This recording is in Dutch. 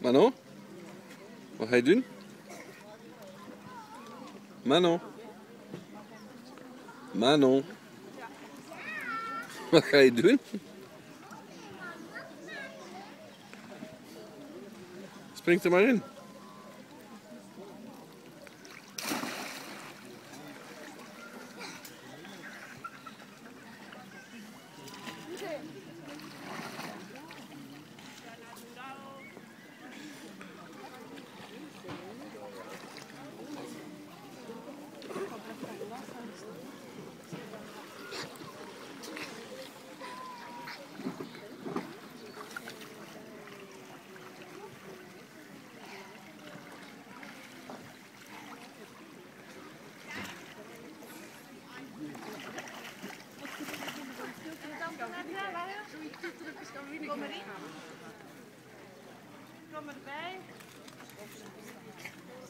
Manon? Wat ga je doen? Manon? Manon? Wat ga je doen? Spring er maar in. Kom maar in. Kom erbij.